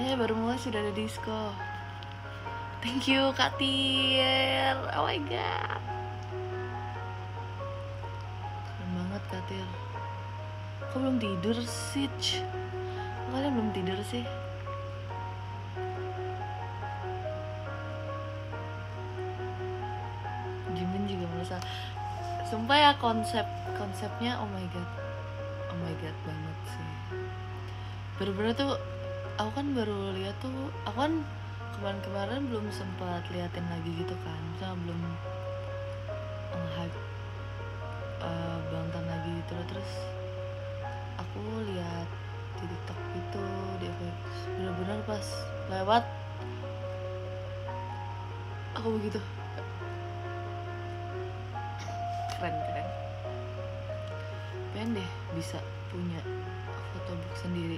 Ya baru mulai sudah ada disco. Thank you Kak Tir. Oh my god, keren banget Kak Tir. Kok belum tidur sih? Kalian belum tidur sih? Jimin juga merasa. Sumpah ya, konsepnya oh my god banget sih. Bener-bener tuh aku kan baru lihat tuh, aku kan kemarin belum sempat liatin lagi gitu kan, misalnya belum nge-hype Bangtan lagi gitu. Terus aku lihat di TikTok itu, di FX, bener-bener pas lewat aku begitu keren. Pengen deh bisa punya photobook sendiri.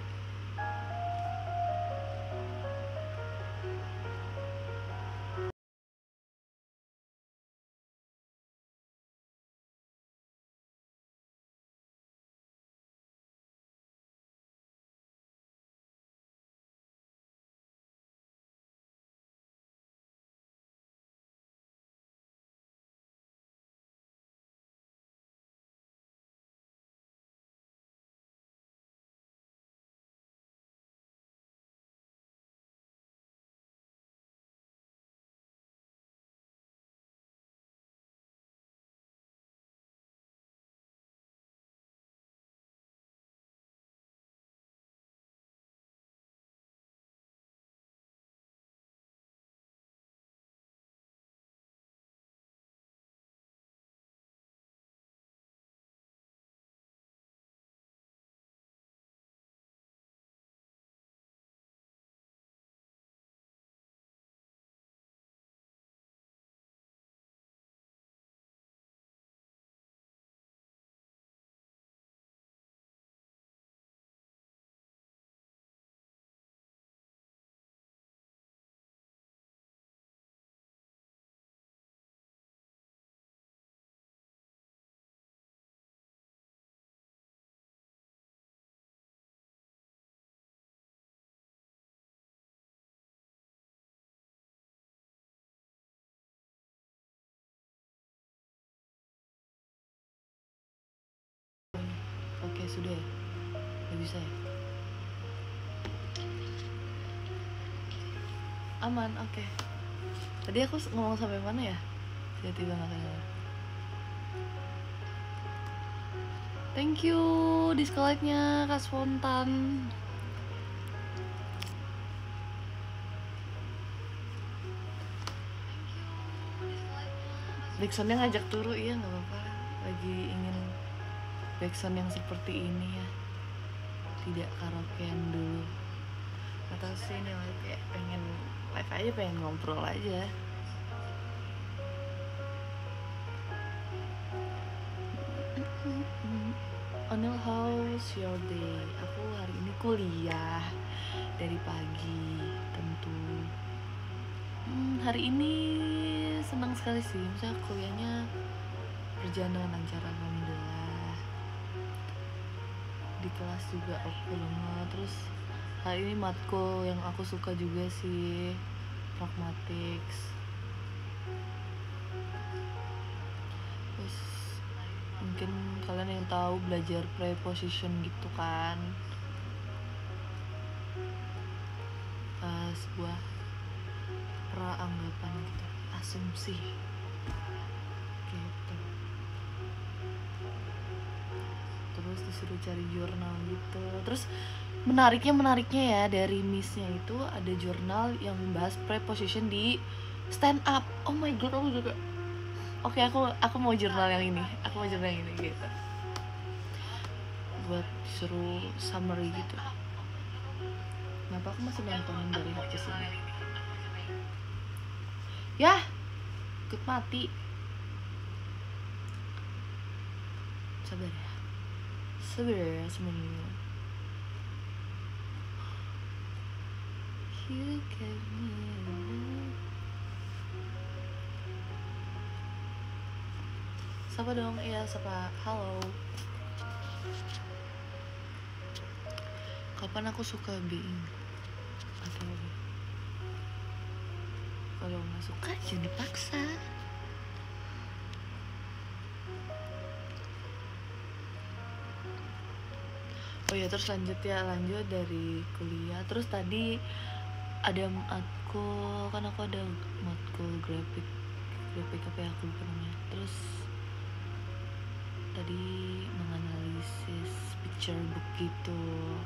Oke, sudah ya? Udah bisa ya? Aman, oke. Tadi aku ngomong sampai mana ya? Tiba-tiba gak kedengeran. Thank you disco-like-nya Kak Spontan. Backsoundnya ngajak turu, iya gak apa-apa. Lagi ingin backsound yang seperti ini ya, tidak karaokean dulu. Atau sih ini lagi kayak pengen live aja, pengen ngobrol aja. Onil, how's your day? Aku hari ini kuliah dari pagi tentu. Hari ini senang sekali sih, misalnya kuliahnya berjalan dengan lancar, alhamdulillah. Di kelas juga oke banget. Terus hari ini matkul yang aku suka juga sih, pragmatics. Terus mungkin kalian yang tahu belajar preposition gitu kan, sebuah pra-anggapan gitu, asumsi gitu. Terus disuruh cari jurnal gitu. Terus menariknya ya, dari missnya itu ada jurnal yang membahas preposition di stand up. Oh my god, aku juga oke, aku mau jurnal yang ini, gitu, buat disuruh summary gitu. Kenapa aku masih nontonin dari HP sini ya? Ikut mati. Sabar ya semuanya. You gave me love. Sapa dong, iya sapa. Halo. Kapan aku suka being? atau kalau nggak suka jangan dipaksa. Oh ya, terus lanjut dari kuliah. Terus tadi ada matkul, kan aku ada matkul grafik apa ya, aku lupa namanya. Terus tadi menganalisis picture book gitu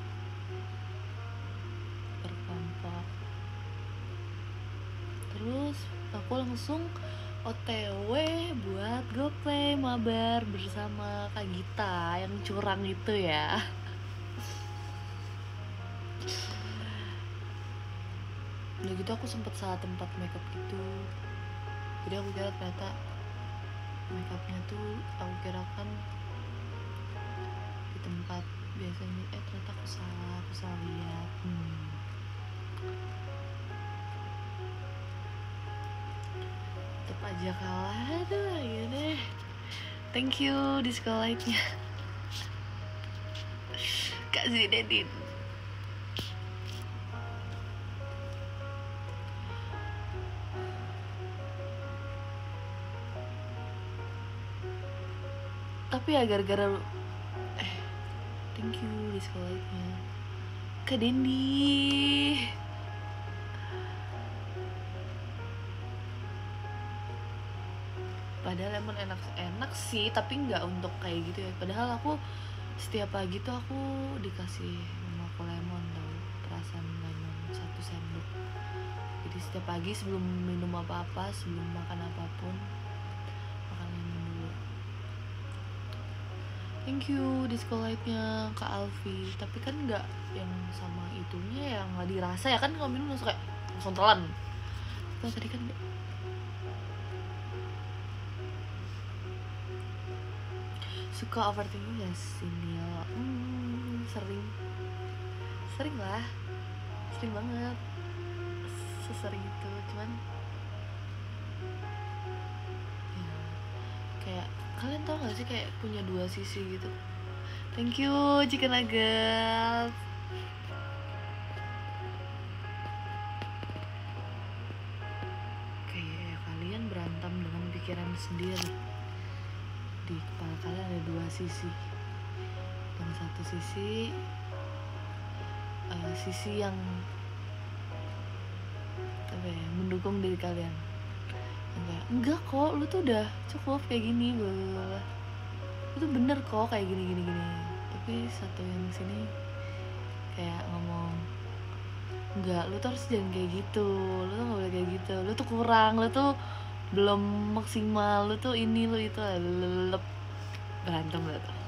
per kelompok. Terus aku langsung OTW buat GoPlay mabar bersama Kak Gita yang curang itu ya. Udah gitu aku sempet salah tempat makeup gitu. Jadi aku kira ternyata makeupnya tuh aku kira kan di tempat biasanya, ternyata aku salah lihat. Tetep aja kalah, aduh ya deh. Thank you disco light-nya Kak Zinedine. Tapi ya gara-gara thank you disco light-nya Kak Dendi. Padahal emang enak sih, tapi nggak untuk kayak gitu ya. Padahal aku setiap pagi tuh aku dikasih mamaku lemon, tau, perasan lemon 1 sendok. Jadi setiap pagi sebelum minum apa-apa, sebelum makan apapun, makan lemon dulu. Thank you disco light-nya Kak Alfi. Tapi kan nggak yang sama itunya, yang nggak dirasa ya kan, kalau minum langsung kayak langsung telan. Kalau tadi kan nggak. Suka overthinking ya Sinil? Sering lah, sering banget, sesering itu. Cuman ya, kayak kalian tau gak sih kayak punya 2 sisi gitu. Thank you chicken nugget. Kayak kalian berantem dengan pikiran sendiri. Di kepala kalian ada 2 sisi. Yang satu sisi yang apa ya, mendukung diri kalian. Enggak kok, lu tuh udah cukup kayak gini, lu tuh bener kok kayak gini. Tapi satu yang sini kayak ngomong, enggak, lu tuh harus jangan kayak gitu, lu tuh gak boleh kayak gitu, lu tuh kurang, lu tuh belum maksimal, lu tuh ini, lu itu, berantem lah tuh.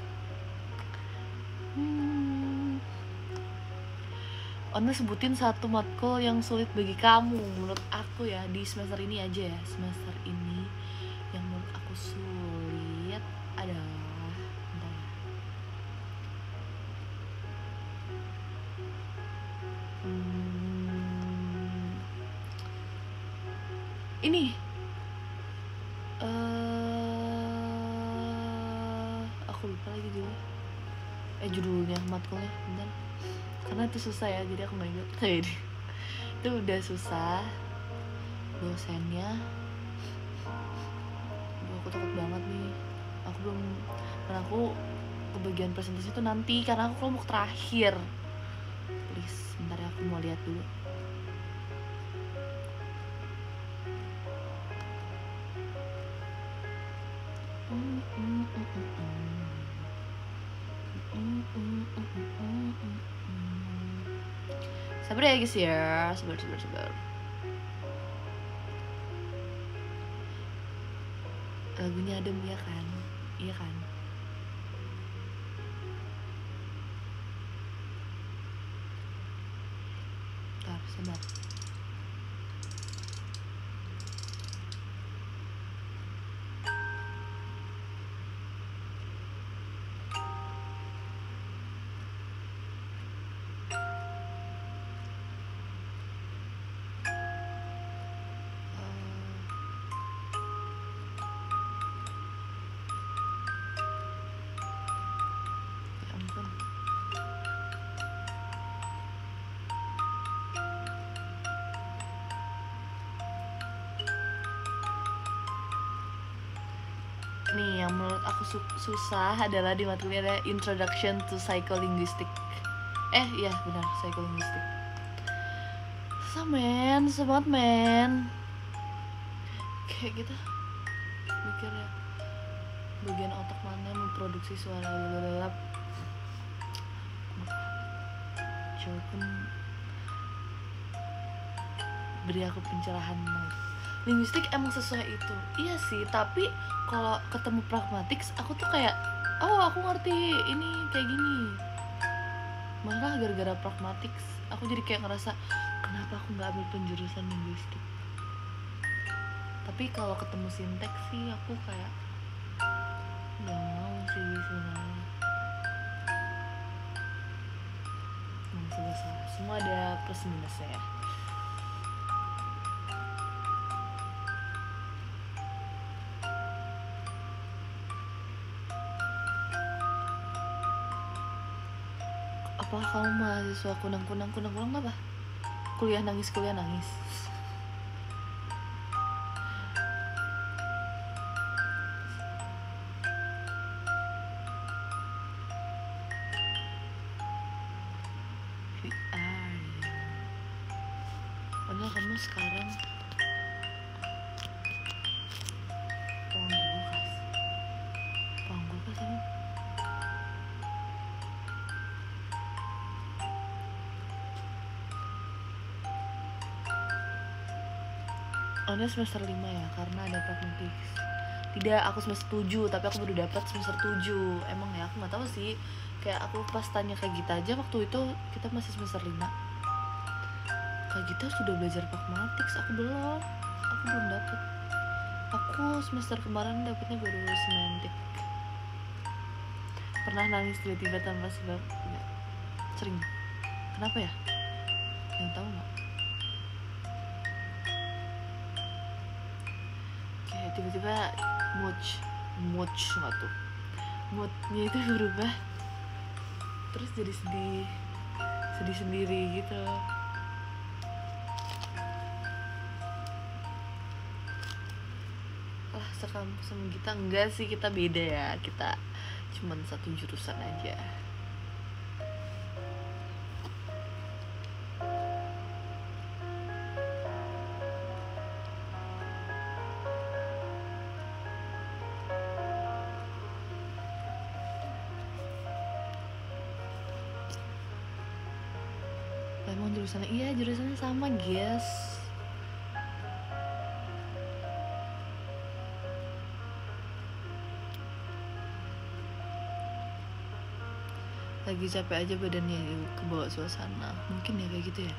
Anda sebutin 1 matkul yang sulit bagi kamu. Menurut aku ya, di semester ini aja ya, semester ini yang menurut aku sulit adalah ini aku lupa lagi judulnya matkulnya, bentar, karena itu susah ya, jadi aku nggak ingat. Itu udah susah, dosennya, aku takut banget nih, aku belum, dan aku ke bagian presentasi itu nanti karena aku kelompok terakhir. Please, bentar ya, aku mau lihat dulu. Sabar ya guys ya, sabar. Lagunya adem ya kan? Iya kan? Bentar, sabar. Ya ampun. nih yang menurut aku susah adalah di mata kuliah ada Introduction to Psycholinguistic. Iya benar, Psycholinguistic. Susah men, susah banget men. Kayak gitu mikir ya, bagian otak mana memproduksi suara lelap. Coba pun beri aku pencerahan banget. Linguistik emang sesuai itu, iya sih, tapi kalau ketemu pragmatics aku tuh kayak aku ngerti ini kayak gini. Malah gara-gara pragmatics aku jadi kayak ngerasa kenapa aku nggak ambil penjurusan linguistik. Tapi kalau ketemu sinteks sih aku kayak nggak mau sih sebenarnya. Semua ada plus minusnya ya. Apa kamu mahasiswa kunang apa? Kuliah nangis. Padahal kamu sekarang pangkulkas ini. Anda semester 5 ya, karena ada pragmatics. Tidak, aku semester 7, tapi aku baru dapat semester 7. Emang ya, aku gak tahu sih. Kayak aku pas tanya kayak Gita aja waktu itu kita masih semester 5. Kak Gita sudah belajar pragmatics, aku belum dapet. Aku semester kemarin dapetnya baru semantik. Pernah nangis tiba-tiba tanpa sebab? Enggak. Sering. Kenapa ya? Yang tahu nggak? Kayak tiba-tiba mood nggak tuh? Moodnya itu berubah. Terus jadi sedih sendiri gitu. Sekampus sama kita enggak sih, kita beda ya, kita cuman satu jurusan aja. Emang jurusannya? Iya, jurusannya sama guys. Lagi capek aja badannya, kebawa suasana. Mungkin ya kayak gitu ya.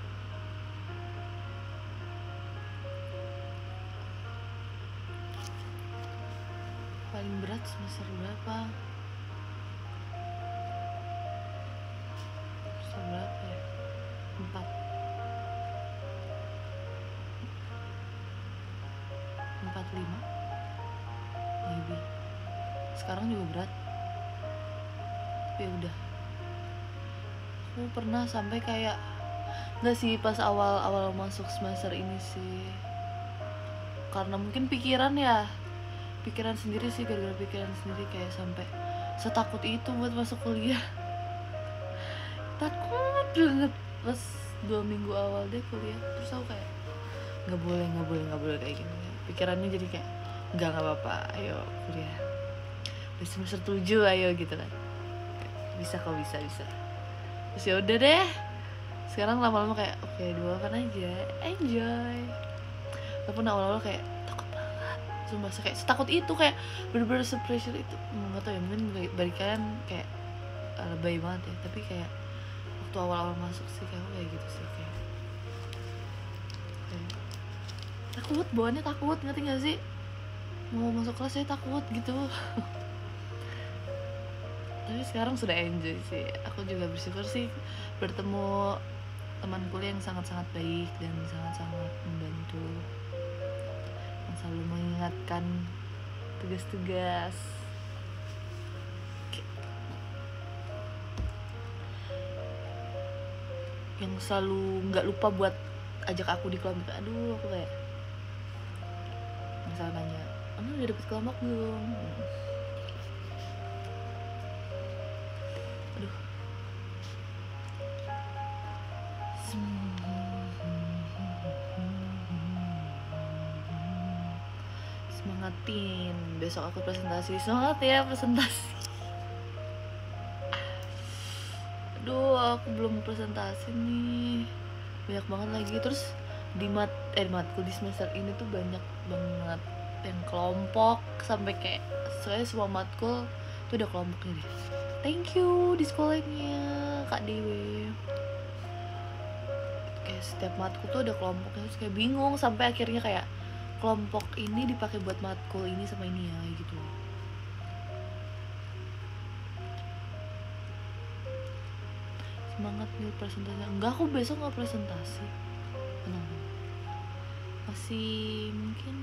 Paling berat semester berapa? Semester berapa ya? 4, 5 maybe. Sekarang juga berat. Ya udah, aku pernah sampai kayak nggak sih pas awal masuk semester ini sih, karena mungkin pikiran sendiri sih, gara-gara pikiran sendiri kayak sampai setakut itu buat masuk kuliah. Takut banget pas 2 minggu awal deh kuliah. Terus aku kayak nggak boleh kayak gini. Pikirannya jadi kayak nggak apa-apa, ayo kuliah udah semester 7 ayo gitu kan, bisa. Terus ya udah deh, sekarang lama-lama kayak oke, doakan aja, enjoy. Walaupun awal-awal kayak takut banget, sumpah kayak setakut itu, kayak bener-bener se-pressure itu. Nggak tau ya, mungkin bagi kalian kayak lebay banget ya, tapi kayak waktu awal-awal masuk sih kayak gitu sih, kayak takut, bawaannya takut, ngerti gak sih? Mau masuk kelas saya takut gitu. Tapi sekarang sudah enjoy sih. Aku juga bersyukur sih bertemu teman kuliah yang sangat-sangat baik dan sangat-sangat membantu, yang selalu mengingatkan tugas-tugas, yang selalu nggak lupa buat ajak aku di kelompok. Aduh, aku kayak misal nanya, Anu udah dapet kelompok belum? Aduh. Semangatin, besok aku presentasi. Semangat ya presentasi. Aduh, aku belum presentasi nih, banyak banget lagi. Terus di matkul di semester ini tuh banyak banget yang kelompok, sampai kayak saya semua matkul tuh udah kelompoknya deh. Thank you di sekolahnya Kak Dewi. Kayak setiap matkul tuh ada kelompoknya, terus kayak bingung, sampai akhirnya kayak kelompok ini dipakai buat matkul ini sama ini ya gitu. Semangat nih presentasi. Enggak, aku besok nggak presentasi. Tenang, masih mungkin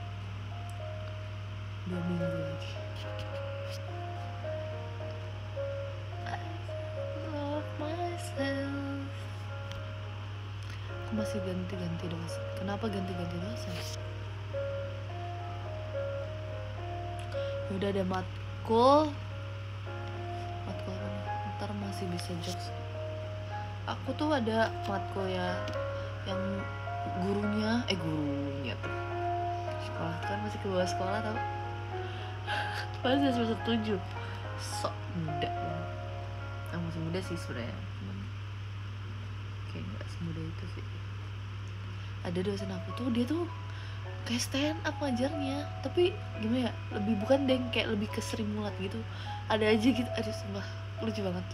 2 minggu lagi. I love myself. Aku masih ganti-ganti dosen. Kenapa ganti-ganti dosen? Udah ada matkul apa nih? Ntar masih bisa jokes. Aku tuh ada matkul ya yang gurunya tuh sekolah kan masih ke bawah sekolah tau. Masih semester 7. Sok muda. Masih muda sih sebenarnya, cuman kayak nggak semuda itu sih. Ada dosen aku tuh, dia tuh kayak stand up ngajarnya, tapi gimana ya, lebih bukan deng, kayak lebih ke Sri Mulat gitu. Ada aja gitu, aduh sumpah lucu banget.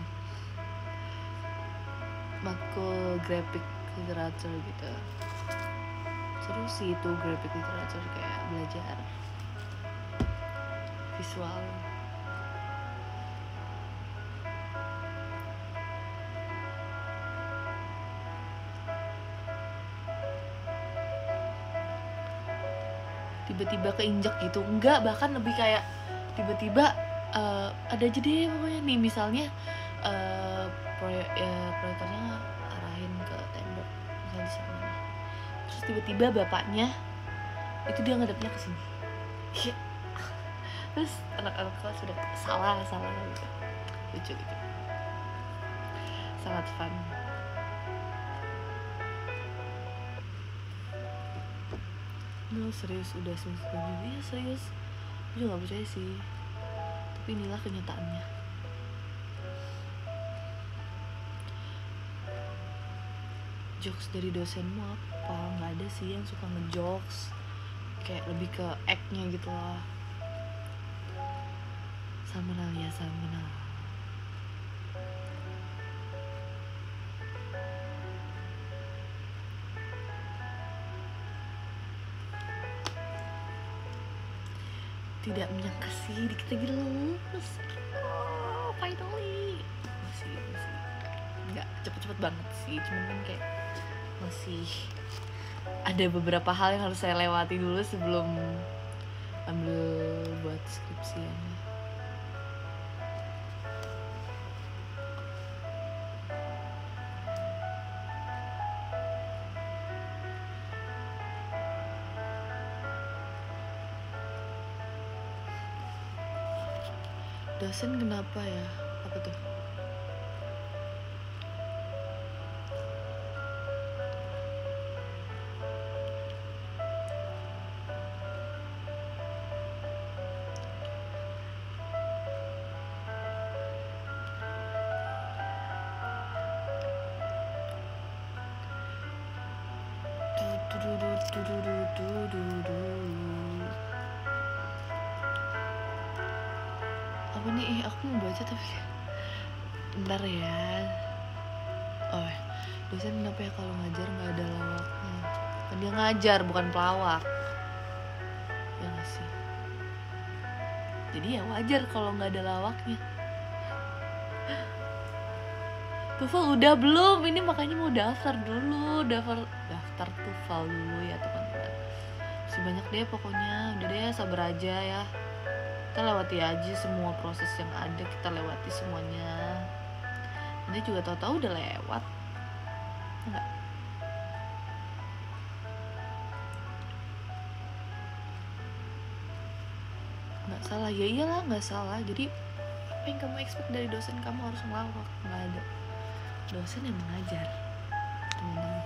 Matkul graphic literature gitu, seru sih itu graphic literature, kayak belajar visual. Tiba-tiba keinjak gitu, enggak, bahkan lebih kayak tiba-tiba ada aja deh pokoknya nih, misalnya proyektornya arahin ke tembok misalnya di sana nih. Terus tiba-tiba bapaknya itu dia ngadepnya ke sini. Terus anak-anak kelas sudah salah gitu. Lucu gitu. Sangat fun. No, serius udah semester 7. Iya serius. Aku juga gak percaya sih. Tapi inilah kenyataannya. Jokes dari dosenmu apa? Gak ada sih yang suka ngejokes, kayak lebih ke act-nya gitu lah. Salmenal ya, salmenal. Tidak menyangka sih kita lagi lulus. Oh, finally. Masih nggak cepet-cepet banget sih, cuman kan kayak masih ada beberapa hal yang harus saya lewati dulu sebelum ambil buat skripsiannya. Dosen kenapa ya? Apa tuh? Apa nih? Aku mau baca tapi bentar ya. Oh, dosen kenapa ya kalau ngajar nggak ada lawaknya? Kan dia ngajar bukan pelawak, ya nggak sih? Jadi ya wajar kalau nggak ada lawaknya. TOEFL udah belum? Ini makanya mau daftar dulu, daftar TOEFL dulu ya teman-teman. Masih banyak deh pokoknya, udah deh sabar aja ya. Kita lewati aja semua proses yang ada, kita lewati semuanya. Nanti juga tahu-tahu udah lewat. Enggak. nggak salah. Ya iyalah nggak salah. Jadi apa yang kamu expect dari dosen, kamu harus ngelawak? Nggak ada. Dosen yang mengajar, teman-teman.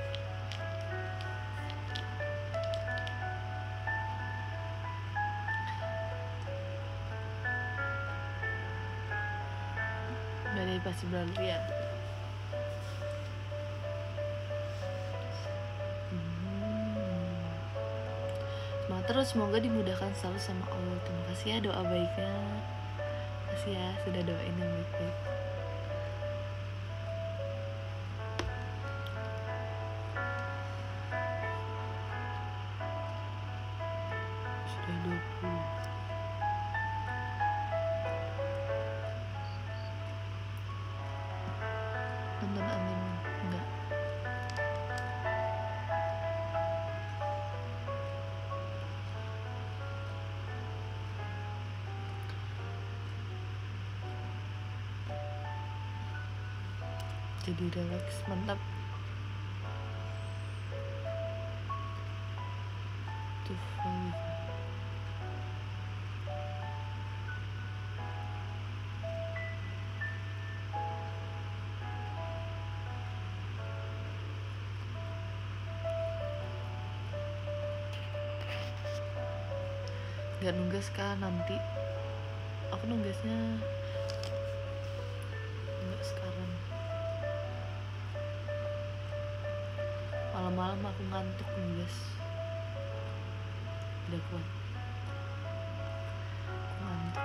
Badai pasti berlalu ya. Semangat terus, semoga dimudahkan selalu sama Allah. Terima kasih ya doa baiknya. Terima kasih ya sudah doain yang baik-baik. Sudah 20. Nonton Amin enggak? Jadi relax, mantap. Tuh, nggak nugas kan nanti? Aku nugasnya nggak sekarang. Malam-malam aku ngantuk nugas. Udah kuat. Aku ngantuk.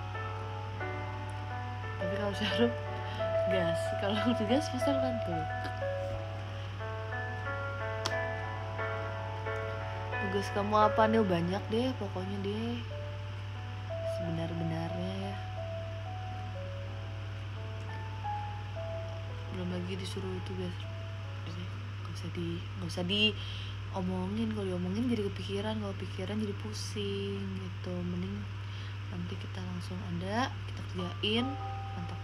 Tapi kalau Syahrul gas. Kalau nugas pasti aku ngantuk. Tugas kamu apa nih? Banyak deh pokoknya deh. Sebenar-benarnya ya. Belum lagi disuruh tugas. Gak usah diomongin. Kalau diomongin jadi kepikiran, kalau pikiran jadi pusing gitu. Mending nanti kita langsung ada, kita kerjain, mantap.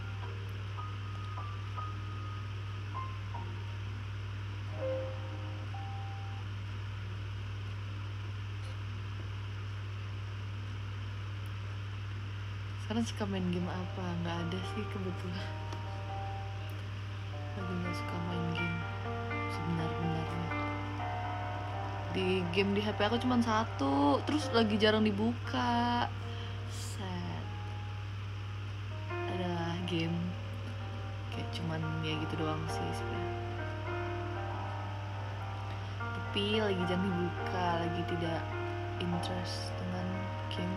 Sekarang suka main game apa? Nggak ada sih kebetulan. Lagi nggak suka main game sebenar-benarnya. Di game di HP aku cuma satu, terus lagi jarang dibuka. Sad. Ada game kayak cuman ya gitu doang sih sebenarnya. Tapi lagi jarang dibuka, lagi tidak interest dengan game.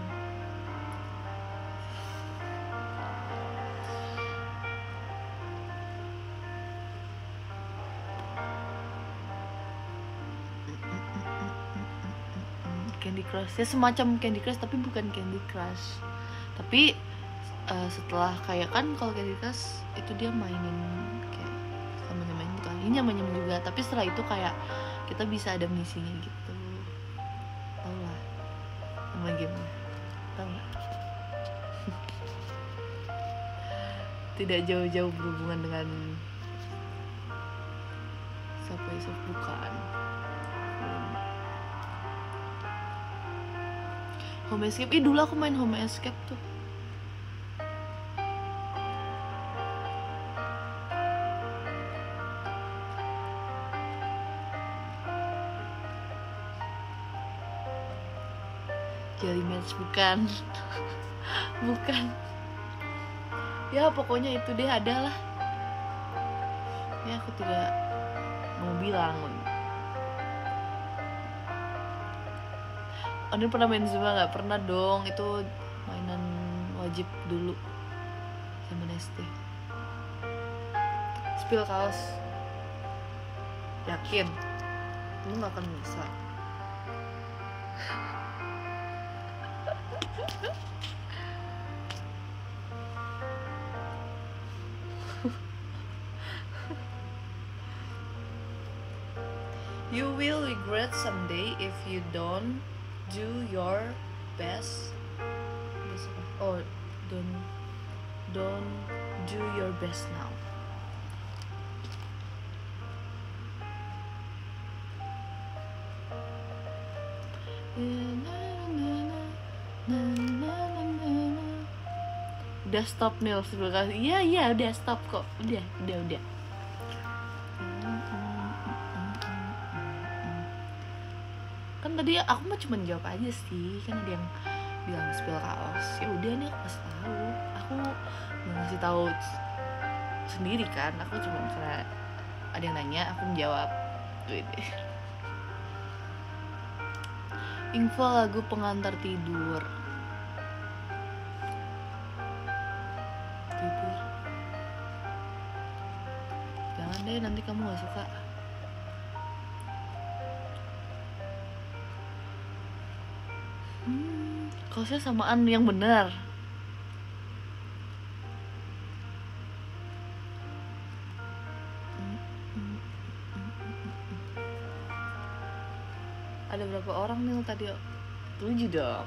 Candy Crush ya, semacam Candy Crush tapi bukan Candy Crush. Tapi setelah kayak kan kalau Candy Crush itu dia mainin kayak sama nyamain gitu kan, ini nyamain juga. Tapi setelah itu kayak kita bisa ada misinya gitu. Tau lah nama gamenya, tau nggak? Tidak jauh-jauh berhubungan dengan Subway Surf, bukan. Home Escape, dulu aku main Home Escape tuh. Jelly Match, bukan. Bukan. Ya pokoknya itu deh, ada lah. Ya aku tidak mau bilang. Anda pernah main Zumba nggak? Pernah dong, itu mainan wajib dulu zaman SD. Spill kaos, yakin lu nggak akan bisa. You will regret someday if you don't do your best. Oh, don't do your best now. Na, na, na, na, na. Udah stop Nil sebelum kali. Iya udah stop kok. Udah. Kan tadi aku mah cuma jawab aja sih, kan ada yang bilang spill kaos. Ya udah nih aku kasih tahu. Aku nggak ngasih tahu sendiri kan. Aku cuma misalnya ada yang nanya, aku menjawab. Gitu. Info lagu pengantar tidur. Jangan deh, nanti kamu gak suka. Kaosnya samaan yang benar. Ada berapa orang nih tadi? 7 dong.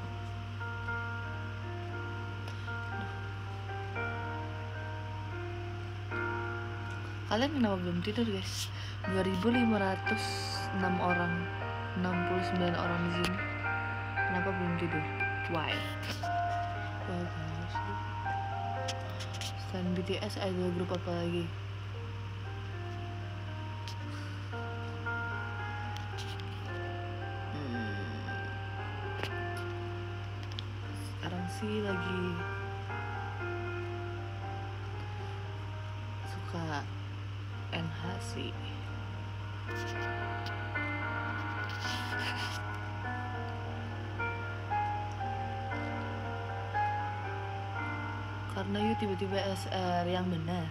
Kalian kenapa belum tidur guys? 2506 orang, 69 orang di sini. Kenapa belum tidur? Why? Selain BTS ada grup apa lagi? Sekarang sih lagi suka NH sih. Karena you tiba-tiba SR yang benar.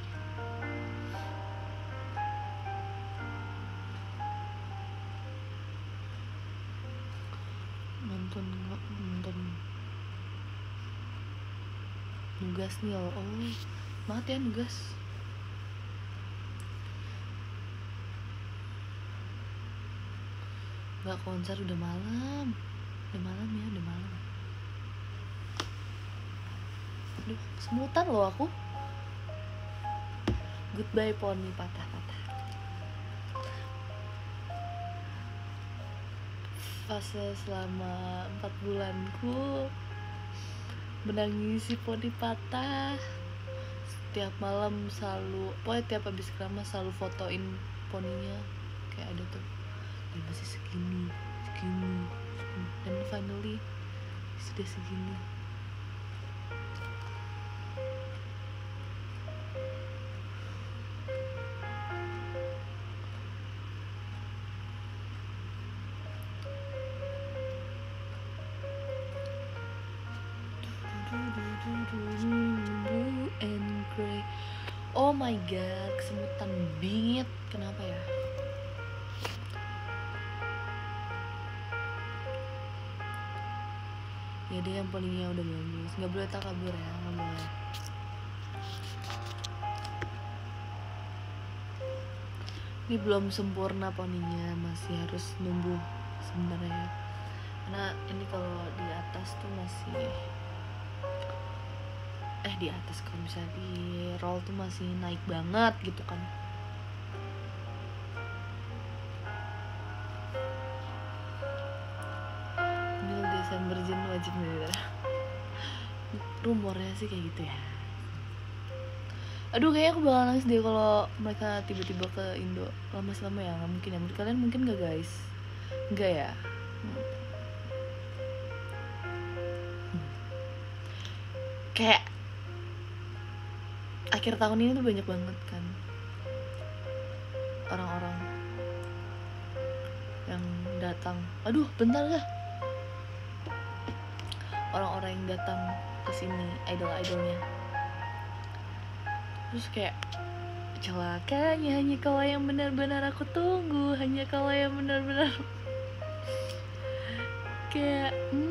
Nonton nugas nih oh banget ya nugas. Nggak konser udah malam ya udah malam. Aduh semutan loh aku. Goodbye poni patah-patah. Fase selama 4 bulanku menangisi poni patah. Setiap malam selalu, pokoknya tiap habis keramas selalu fotoin poninya. Kayak ada tuh, dia masih segini. Dan finally sudah segini. Blue and gray. Oh my god, kesemutan bingit. Kenapa ya? Ya deh yang poninya udah bagus. Nggak boleh takabur ya, nggak boleh. Ini belum sempurna poninya, masih harus numbuh sebenarnya. Karena ini kalau di atas tuh masih di atas, kalau misalnya di roll tuh masih naik banget gitu kan. Ini Desember Jen wajib nih. Rumornya sih kayak gitu ya. Aduh kayaknya aku bakal nangis deh kalau mereka tiba-tiba ke Indo lama-lama ya. Nggak mungkin ya, kalian mungkin nggak guys? Nggak ya? Kayak akhir tahun ini tuh banyak banget kan orang-orang yang datang. Aduh bentar dah. Orang-orang yang datang ke sini, idol-idolnya. Terus kayak celakanya hanya kau yang benar-benar aku tunggu, hanya kau yang benar-benar kayak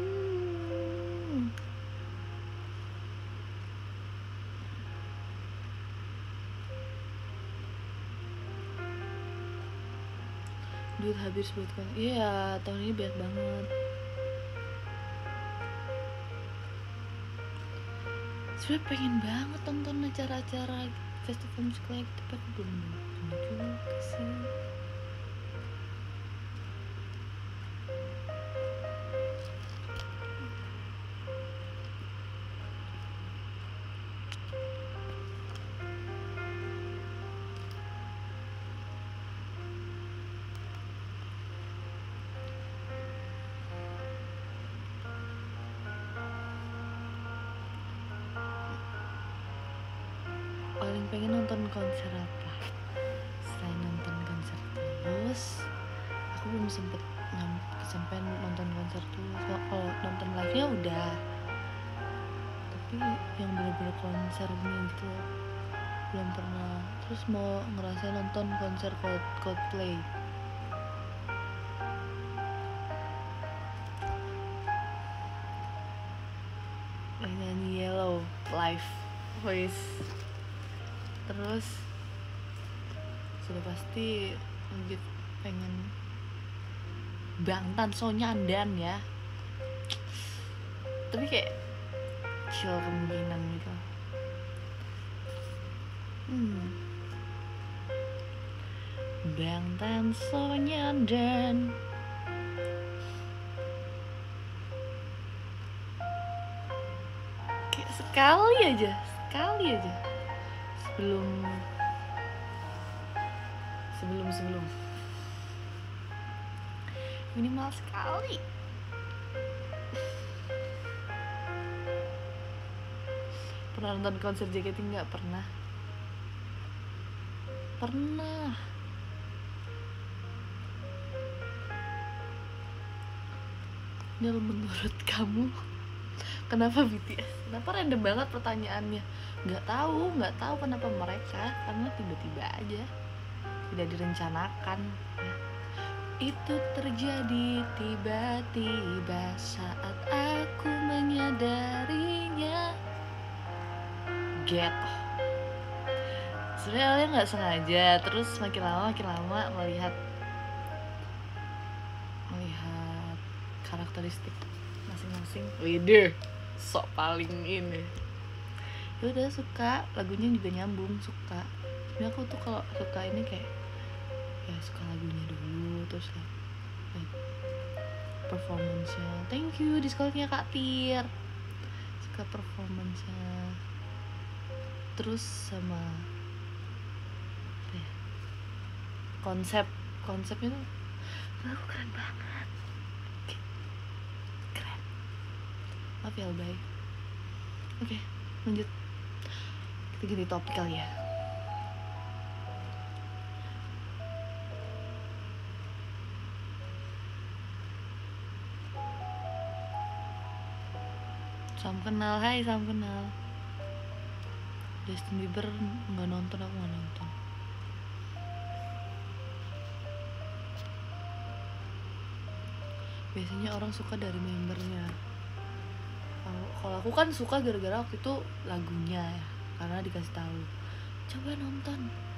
duit habis buat kan. Iya, tahun ini banyak banget. Sebenernya pengen banget tonton acara-acara festival musik lagi, tapi aku belum juga sih. pengen nonton konser apa selain nonton konser terus. Aku belum sempet sampai nonton konser tuh. Kalau nonton live nya udah, tapi yang bener-bener konsernya gitu loh belum pernah. Terus mau ngerasain nonton konser Coldplay. Nyanyi Yellow live voice. Terus sudah pasti lanjut pengen Bangtan Sonyeondan ya, tapi kayak kecil kemungkinan gitu. Bangtan Sonyeondan. Kayak sekali aja sebelum minimal sekali. Pernah nonton konser JKT nggak? Pernah. Nil, menurut kamu kenapa BTS? Kenapa random banget pertanyaannya? Nggak tahu kenapa mereka, karena tiba-tiba aja, tidak direncanakan. Itu terjadi tiba-tiba saat aku menyadarinya. Gitu. Sebenarnya nggak sengaja, terus makin lama melihat karakteristik masing-masing. Widih, sok paling ini. Ya udah, suka lagunya juga nyambung, suka. Sebenarnya aku tuh kalau suka ini kayak ya suka lagunya dulu, terus like performance-nya. Thank you Discordnya Kak Tir. Suka performance-nya. Terus sama ya, konsepnya tuh lagu keren banget. Keren. Maaf ya Albay. Oke, lanjut. Kita ganti topik kali ya. Salam kenal, hai salam kenal. Justin Bieber nggak nonton, aku nggak nonton. Biasanya orang suka dari membernya. Kalau aku kan suka gara-gara waktu itu lagunya ya, karena dikasih tahu coba nonton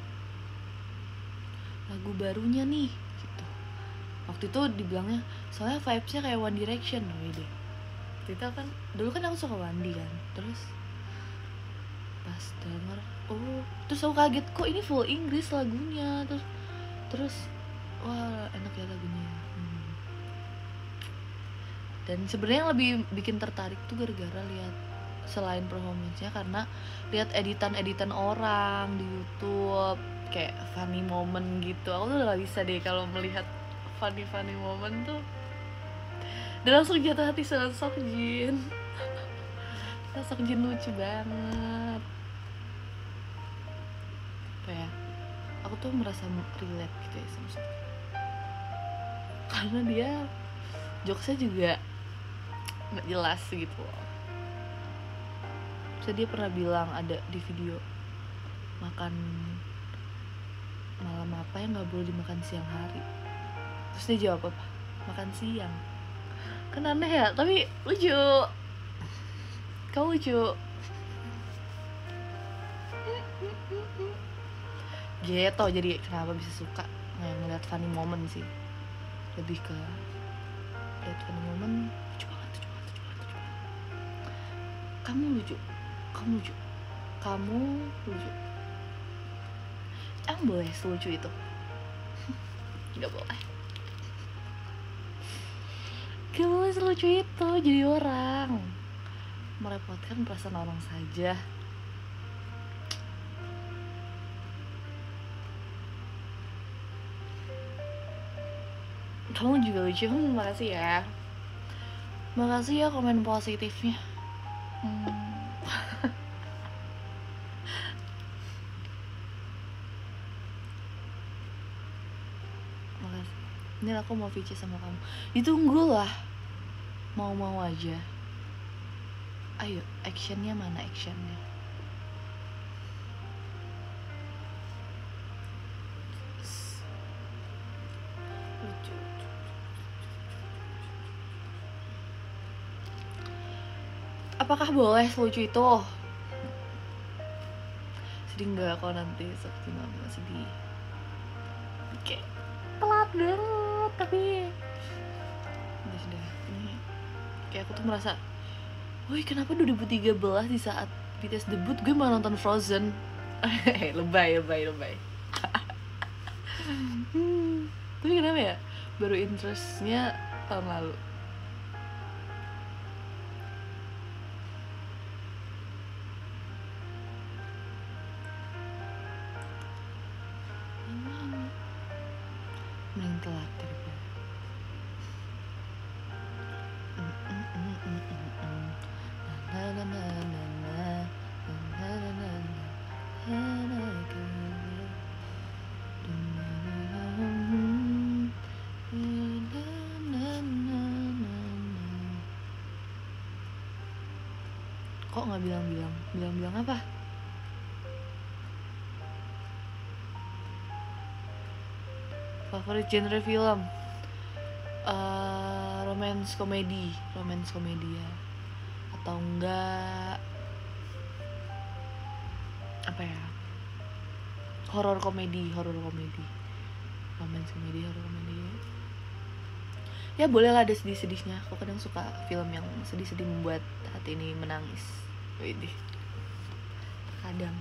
lagu barunya nih gitu. Waktu itu dibilangnya soalnya vibesnya kayak One Direction deh. Kita kan dulu kan aku suka Wandi kan, terus pas denger terus aku kaget kok ini full Inggris lagunya, terus wah enak ya lagunya. Dan sebenarnya yang lebih bikin tertarik tuh gara-gara lihat selain performance-nya, karena lihat editan orang di YouTube kayak funny moment gitu. Aku tuh udah gak bisa deh kalau melihat funny moment tuh. Dan langsung jatuh hati sama Seokjin. Seokjin lucu banget. Apa ya? Aku tuh merasa relate gitu ya sama Seokjin. Karena dia jokesnya juga nggak jelas gitu loh. Terus dia pernah bilang ada di video makan malam apa yang nggak boleh dimakan siang hari. Terus dia jawab apa? Makan siang. Kan aneh ya, tapi lucu. Kau lucu. Gitu, jadi kenapa bisa suka ngeliat funny moment sih. Lebih ke lihat funny moment, lucu banget. Kamu lucu. Emang boleh selucu itu? Gak boleh. Gak boleh selucu itu jadi orang. Merepotkan perasaan orang saja. Kamu juga lucu, makasih ya. Makasih ya komen positifnya. Nil aku mau VC sama kamu. Ditunggulah. Mau aja. Ayo, actionnya mana actionnya? Lucu. Apakah boleh selucu itu? Sedih nggak kalau nanti Sabtu malam sedih? Oke, telat banget tapi sudah. Ini kayak aku tuh merasa, woi kenapa 2013 di saat BTS debut gue malah nonton Frozen. lebay. Tapi kenapa ya? Baru interestnya tahun lalu. Mending telat daripada. Kok nggak bilang apa? Favorit genre film? Romance komedi ya, atau enggak apa ya, horror komedi, romance komedi, horror komedi ya. Boleh lah ada sedih-sedihnya. Aku kadang suka film yang sedih-sedih membuat hati ini menangis. Widih, kadang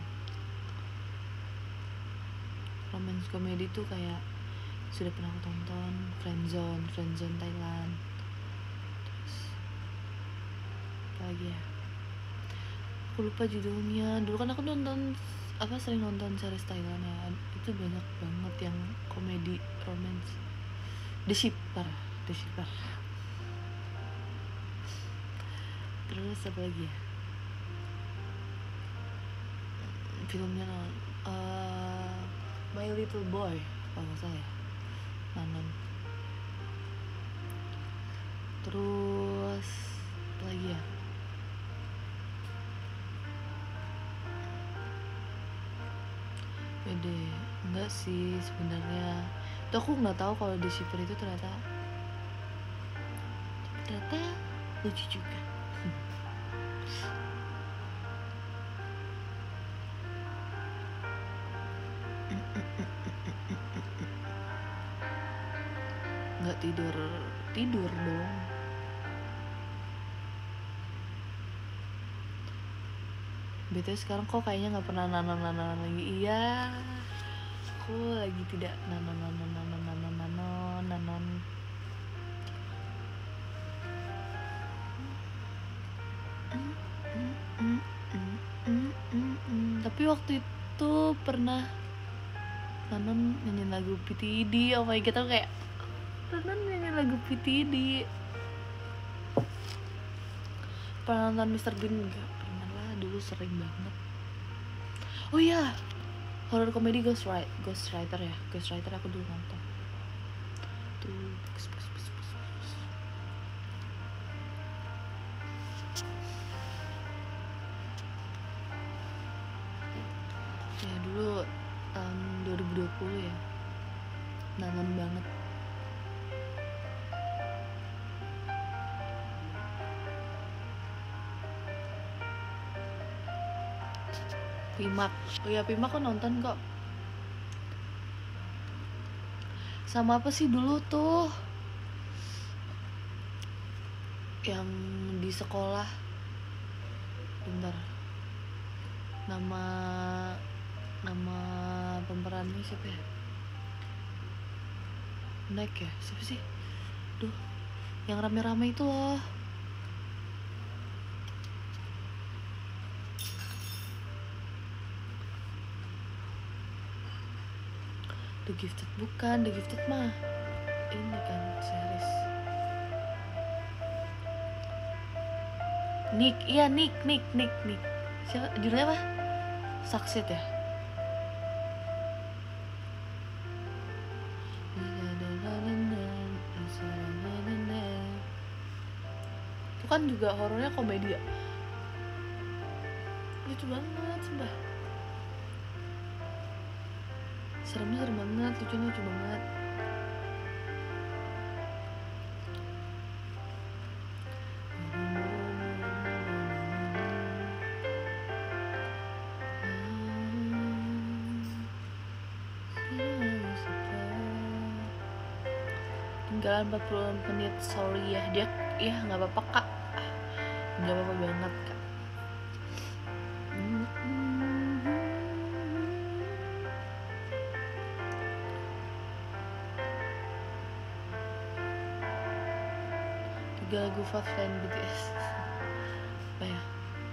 romance komedi tuh kayak sudah pernah aku tonton Friendzone Thailand. Terus apa lagi ya, aku lupa judulnya. Dulu kan aku sering nonton series Thailand ya, itu banyak banget yang komedi romance. The Shipper. Terus apa lagi ya, filmnya My Little Boy kalau nggak salah ya, Nanon. Terus apa lagi ya, beda enggak sih sebenarnya. Tuh aku nggak tahu kalau The Shipper itu ternyata lucu juga. Nggak tidur dong. BTS sekarang kok kayaknya nggak pernah nanon lagi. Iya, aku lagi tidak nanon. Tapi waktu itu pernah nanon nyanyi lagu PTD. Oh my god, aku kayak nanon nyanyi lagu PTD. Pernah nonton Mr. Bean? Enggak pernah lah, dulu sering banget. Oh iya, horror komedi Ghost Rider ya. Ghost Rider aku dulu nonton tuh. Ya dulu tahun 2020 ya, nanon banget. Pimak, oh ya Pimak aku nonton kok. Sama apa sih dulu tuh yang di sekolah, bentar, nama pemerannya siapa ya? Naik ya, siapa sih? Duh, yang rame-rame itu loh. The Gifted bukan, The Gifted mah ini kan series. Nick. Siapa judulnya apa? Succeed ya? kan juga horornya komedi ya, lucu banget sumpah, serem banget, lucu banget. Tinggal 40 menit, sorry ya. Dia ya nggak apa-apa kak, nggak apa-apa banget kak. Tiga lagu favorit BTS apa ya?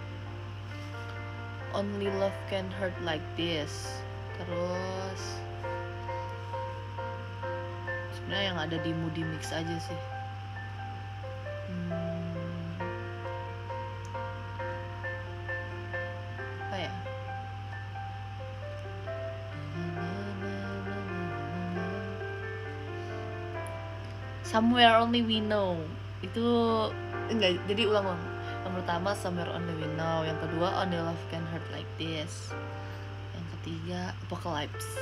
Only Love Can Hurt Like This. Terus sebenarnya yang ada di Moody Mix aja sih. Apa ya? Somewhere Only We Know. Itu enggak, jadi ulang. Yang pertama Somewhere Only We Know, yang kedua Only Love Can Hurt Like This, yang ketiga Apocalypse.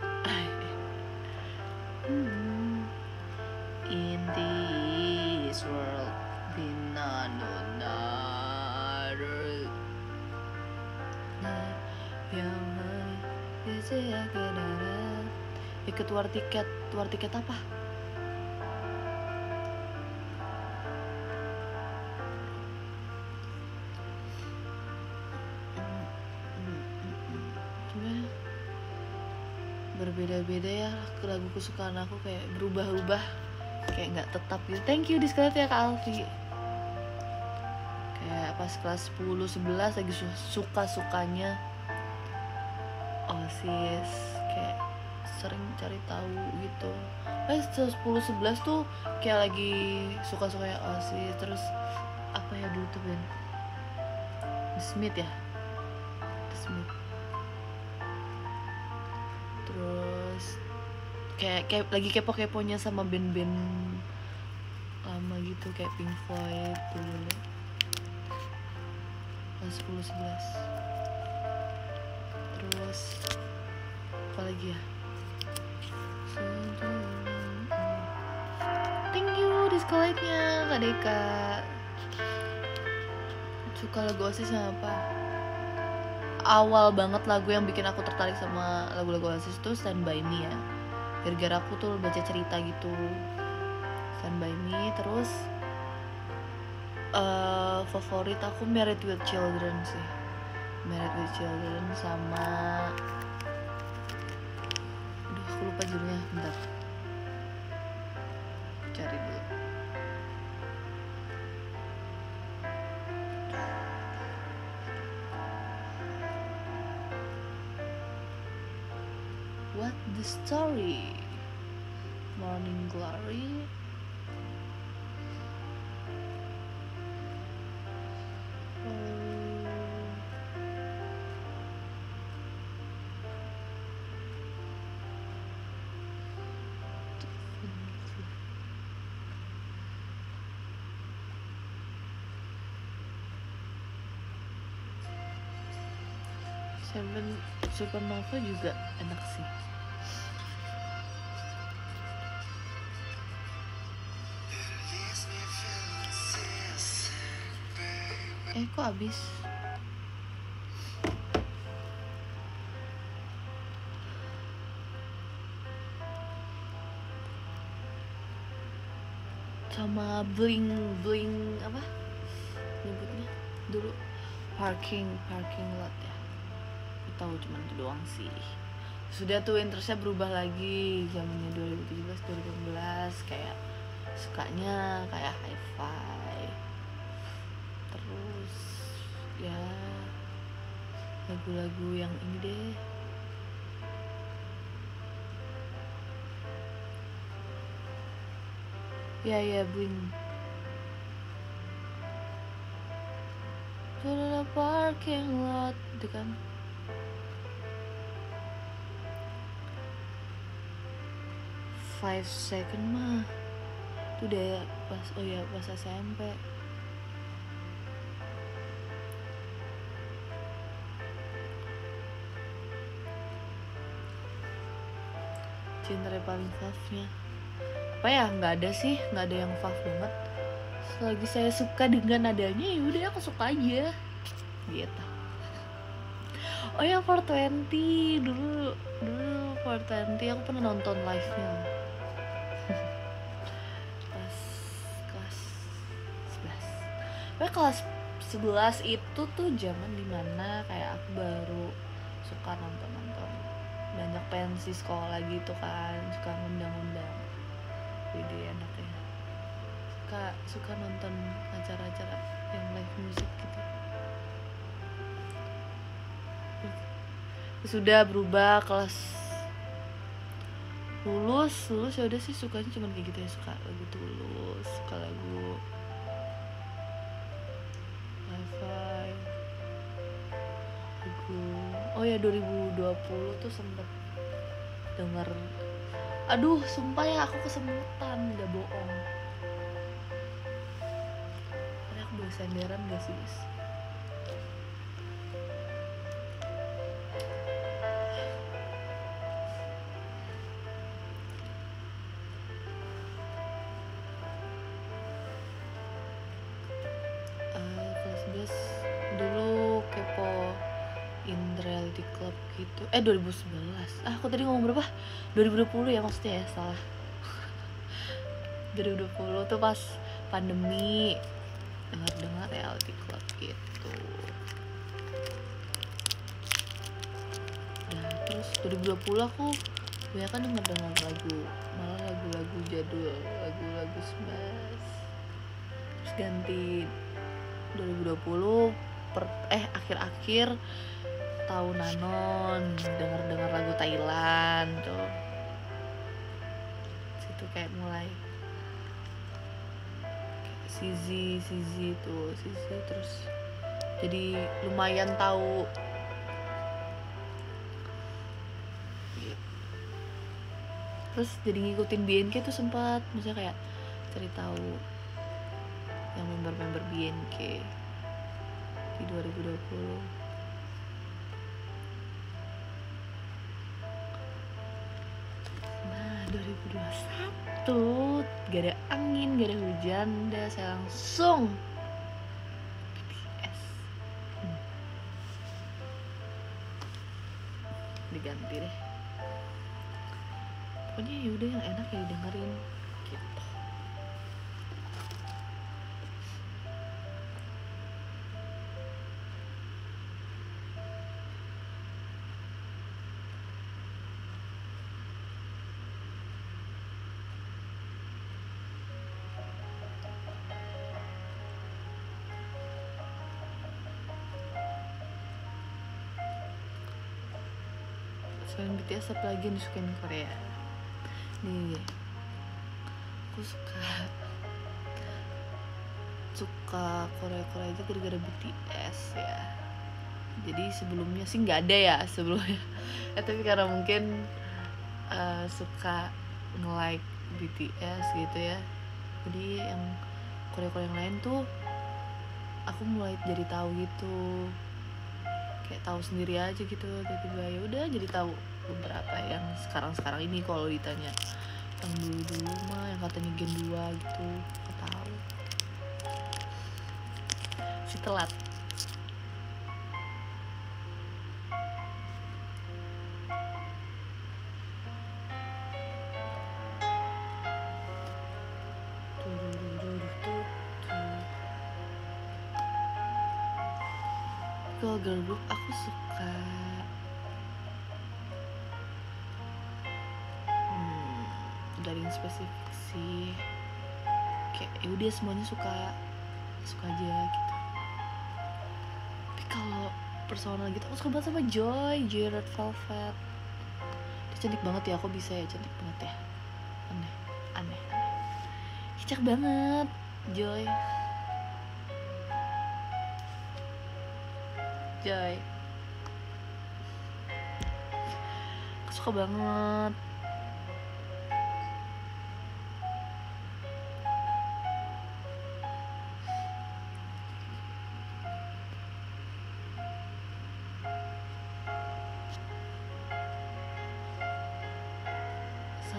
In this world we none another. Ikut war tiket apa? Berbeda-beda ya lagu kesukaan aku, kayak berubah-ubah, kayak nggak tetap gitu. Thank you Discord ya Kak Alfi. Kayak pas kelas 10-11 lagi suka-sukanya Oasis, kayak sering cari tahu gitu. Pas 10-11 tuh kayak lagi suka-sukanya Oasis. Terus apa ya dulu tuh band The Smith ya, The Smith. Terus kayak lagi kepo-keponya sama band-band lama gitu, kayak Pink Floyd dulu pas 10-11. Terus apa lagi ya? Thank you Discolite-nya Kak Deka. Suka lagu Oasis yang apa? Awal banget lagu yang bikin aku tertarik sama lagu-lagu Oasis tuh Stand By Me ya. Gara-gara aku tuh baca cerita gitu, Stand By Me. Terus favorit aku Married with Children sih, Married with Children sama aku lupa judulnya, bentar cari dulu. What the Story, Morning Glory. Supernova juga enak sih. Kok abis? Sama bling apa nyebutnya dulu, parking lot ya. Tahu cuman itu doang sih. Sudah tuh interestnya berubah lagi zamannya 2017-2018, kayak sukanya kayak hi-fi. Terus ya lagu-lagu yang ini deh. Ya Bling. Sudah parking lot itu kan. Five Second mah itu udah pas SMP. genre paling fave-nya apa ya, nggak ada sih, nggak ada yang fave banget. Selagi saya suka dengan nadanya ya udah aku suka aja gitu. Oh ya 420 dulu 420 aku pernah nonton live-nya pas kelas 11. Kelas 11 itu tuh zaman dimana kayak aku baru suka nonton banyak pensi sekolah gitu kan, suka ngundang-undang. Jadi enaknya suka nonton acara-acara yang live music gitu. Sudah berubah kelas lulus ya udah sih sukanya cuma kayak gitu ya, suka lagu Tulus, suka lagu Hi-Fi, lagu oh ya 2020 tuh sempet denger, aduh sumpah ya aku kesemutan, gak bohong. Karena aku boleh senderan gak sih guys? Kelas 11 dulu kepo in reality club gitu. 2011. Aku tadi ngomong berapa? 2020 ya maksudnya ya, salah. 2020 tuh pas pandemi dengar reality club gitu. Nah, terus 2020 aku banyak kan dengar lagu, malah lagu-lagu jadul, lagu-lagu smash. Terus ganti 2020 akhir-akhir tahunanon dengar lagu Thailand tuh. Situ kayak mulai Sizi terus jadi lumayan tahu terus jadi ngikutin BNK tuh sempat, misalnya kayak cari tahu yang member BNK di 2020. Nah 2021 gak ada angin, gak ada hujan, udah saya langsung BTS. Diganti deh, pokoknya yaudah yang enak ya dengerin gitu. Selain BTS apa lagi yang disukain Korea? Nih, aku suka Korea aja gara-gara BTS ya. Jadi sebelumnya sih nggak ada ya sebelumnya. Tapi karena mungkin suka nge-like BTS gitu ya. Jadi yang Korea yang lain tuh aku mulai jadi tahu gitu. Kayak tahu sendiri aja gitu, tiba-tiba ya udah jadi tahu beberapa yang sekarang ini kalau ditanya yang dulu mah yang katanya Gen 2 gitu, nggak tahu. Si telat. Kalau girl group aku suka dari yang spesifik sih, kayak udah semuanya suka aja gitu. Tapi kalau personal gitu aku suka banget sama Joy Red Velvet. Dia cantik banget ya, aku bisa ya cantik banget ya, aneh cicak banget Joy. Aku suka banget.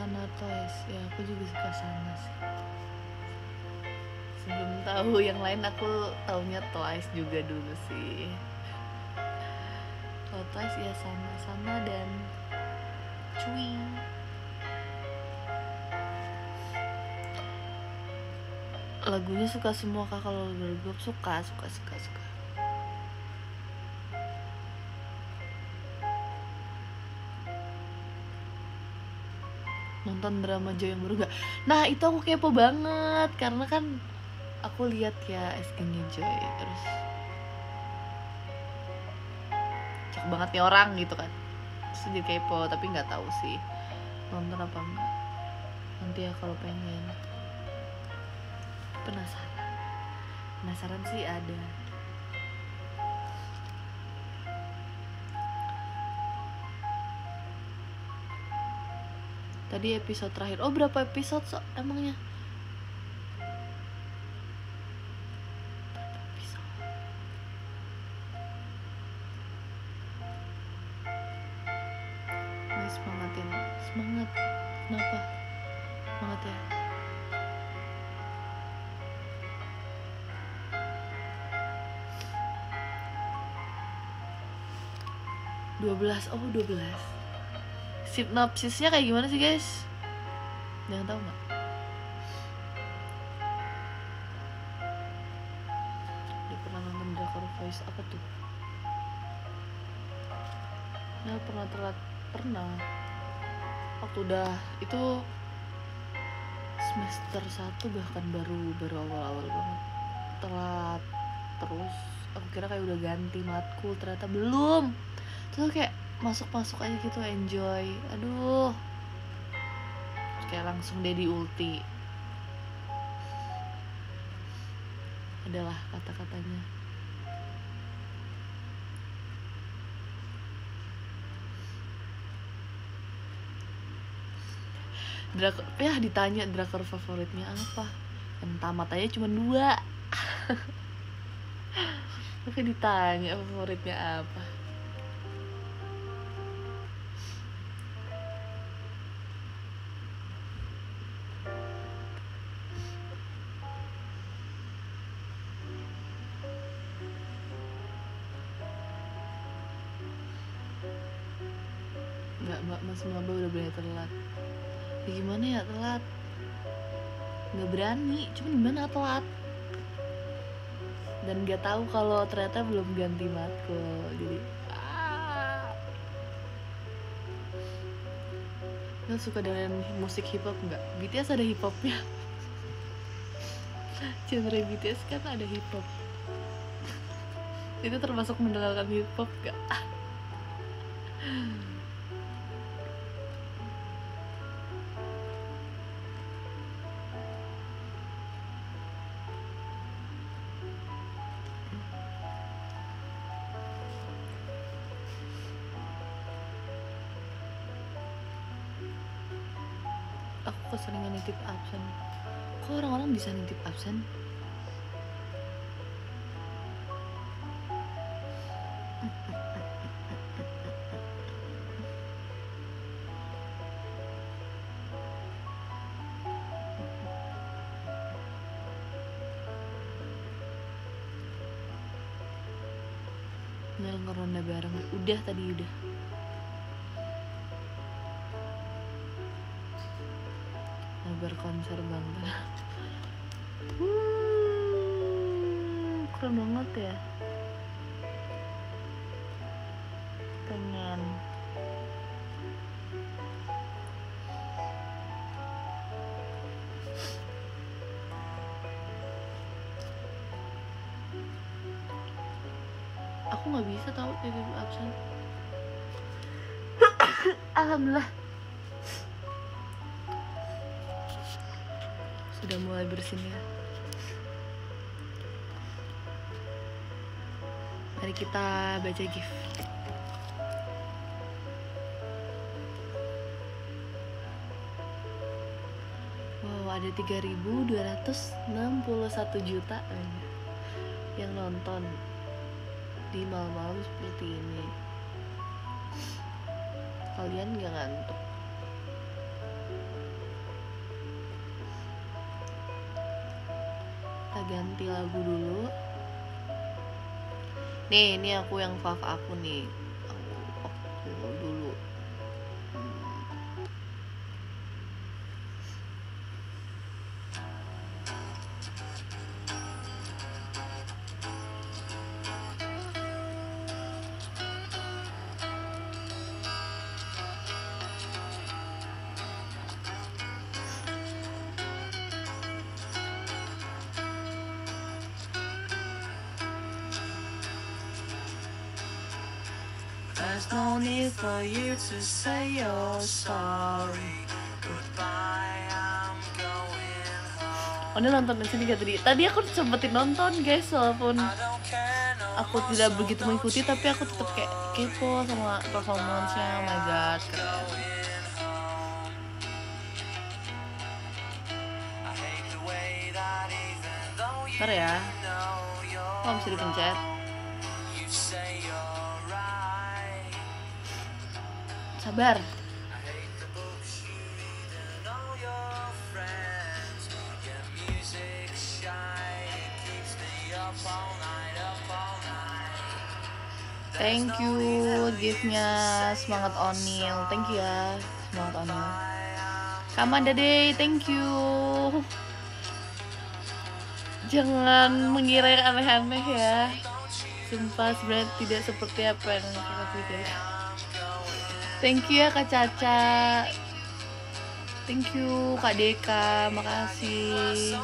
Sana Twice, ya aku juga suka Sana sih. Sebelum tahu yang lain aku taunya Twice juga dulu sih. Kalau Twice ya Sana dan Cui. Lagunya suka semua kak, kalau girl group suka. Nonton drama Jo yang baru gak? Nah itu aku kepo banget, karena kan aku lihat ya SG-nya Joy, terus cakep banget nih orang gitu kan, terus jadi kepo, tapi nggak tahu sih nonton apa enggak. Nanti ya kalau pengen, penasaran sih ada. Tadi episode terakhir, oh berapa episode emangnya? Berapa episode? Nah, semangatin, semangat. Kenapa? Semangat ya. Oh 12. Sinopsisnya kayak gimana sih guys? Jangan tahu nggak? Dia pernah nonton drakor Voice apa tuh? Nah pernah. Waktu udah itu semester 1 bahkan baru awal-awal banget. Telat. Terus aku kira kayak udah ganti matkul, ternyata belum. Terus kayak masuk aja gitu, enjoy. Aduh, kayak langsung Dedi Ulti adalah kata-katanya. Ya ditanya drakor favoritnya apa, yang tamat aja cuma 2. Tapi ditanya favoritnya apa. Enggak, Mas Maba udah boleh telat. Ya gimana ya telat? Nggak berani, cuman gimana telat? Dan nggak tahu kalau ternyata belum ganti matkul, jadi Lo suka dengan musik hip hop nggak? BTS ada hip hopnya. Genre BTS kan ada hip hop. Itu termasuk mendengarkan hip hop nggak? Aku keseringan nitip absen. Kok orang-orang bisa nitip absen? Nel ngeronda bareng. Udah tadi udah. Berkonser Bangtan. Keren banget ya. Pengen. Aku nggak bisa tahu titip absen. Alhamdulillah. Sudah mulai bersin ya. Mari kita baca gift. Wow, ada 3.261 juta yang nonton di malam-malam seperti ini. Kalian gak ngantuk? Kita ganti lagu dulu. Nih, ini aku yang fave aku nih. Aku dulu. There's no need for you to say you're sorry. Goodbye, I'm going home. Oh, ini nonton di sini gak tadi? Tadi aku sempetin nonton guys, walaupun aku tidak begitu mengikuti, tapi aku tetap kayak kepo sama performance-nya. Oh my god, keren. Bentar ya. Oh, bisa dipencet. Sabar. Thank you gift-nya, semangat Onil. Thank you ya, semangat Onil. Kamanda Day, thank you. Jangan mengira yang aneh-aneh ya. Sumpah sebenarnya tidak seperti apa yang kakak pikir. Thank you ya Kak Caca. Thank you Kak Deka, makasih.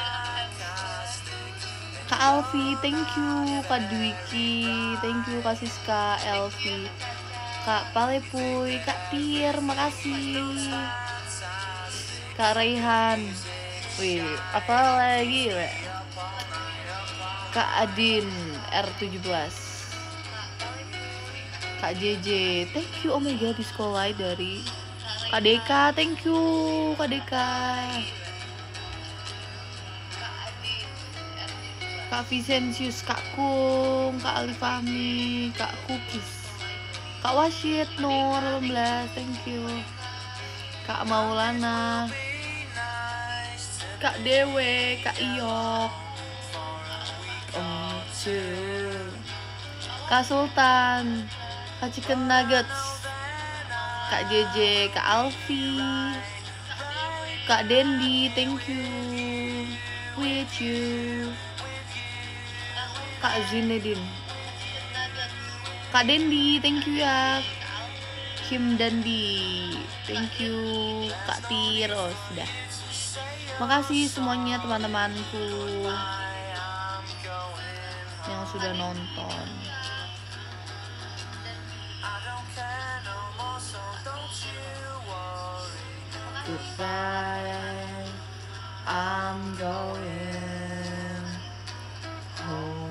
Kak Alfi, thank you. Kak Dwiki, thank you. Kak Siska, Elvi, Kak Palepuy, Kak Tir, makasih. Kak Raihan, wih, apa lagi ya? Kak Adin, R17, Kak JJ, thank you. Oh my god, di sekolah dari Kak Deka, thank you Kak Deka. Kak Vicentius, Kak Kung, Kak Ali Fahmi, Kak Kukis, Kak Wasyid Nur 18, thank you. Kak Maulana, Kak Dewe, Kak Iyok, Kak Sultan, Kak Chicken Nuggets, Kak JJ, Kak Alfi, Kak Dendi, thank you. With you. Kak Zinedine, Kak Dendi, thank you ya. Kim Dandi, thank you. Kak Tir, oh sudah. Makasih semuanya teman-temanku yang sudah nonton. Goodbye, I'm going home.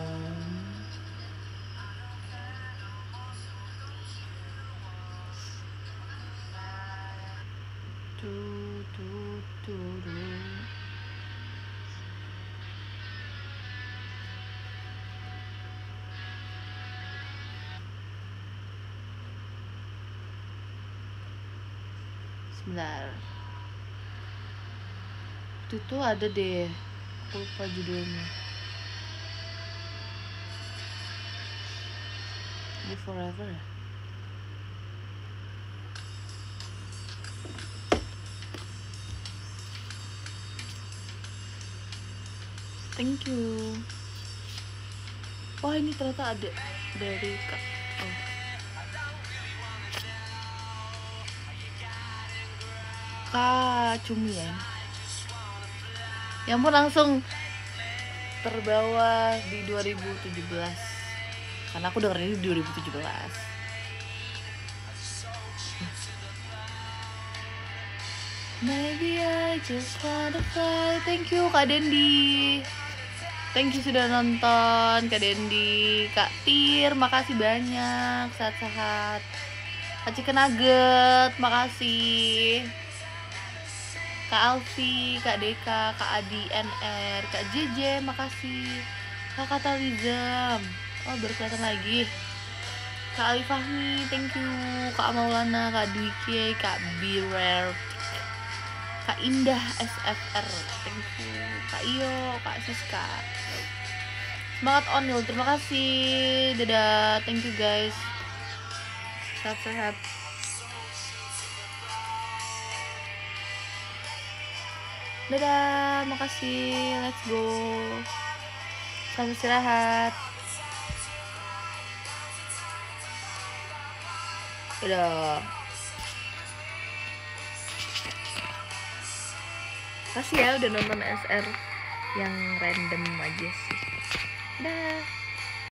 Sebentar. Itu tuh ada deh, aku lupa judulnya. Live Forever ya? Thank you. Wah, ini ternyata ada dari Kak. Oh. Kak Cumi ya. Yang pun langsung terbawa di 2017. Karena aku dengerin di 2017. Maybe I just wanna fly. Thank you Kak Dendi. Thank you sudah nonton Kak Dendi. Kak Tir, makasih banyak. Sehat-sehat. Kak Chicken Nugget, makasih. Kak Alfi, Kak Deka, Kak Adi NR, Kak JJ, makasih. Kak Katalizam, oh baru kelihatan lagi. Kak Ali Fahmi, thank you. Kak Maulana, Kak Dwiki, Kak Beware, Kak Indah SFR, thank you. Kak Iyo, Kak Siska. Semangat Onil, terima kasih. Dadah, thank you guys. Sehat-sehat. Dadah, makasih. Let's go. Selamat istirahat. Dadah. Makasih ya udah nonton SR yang random aja sih. Dah.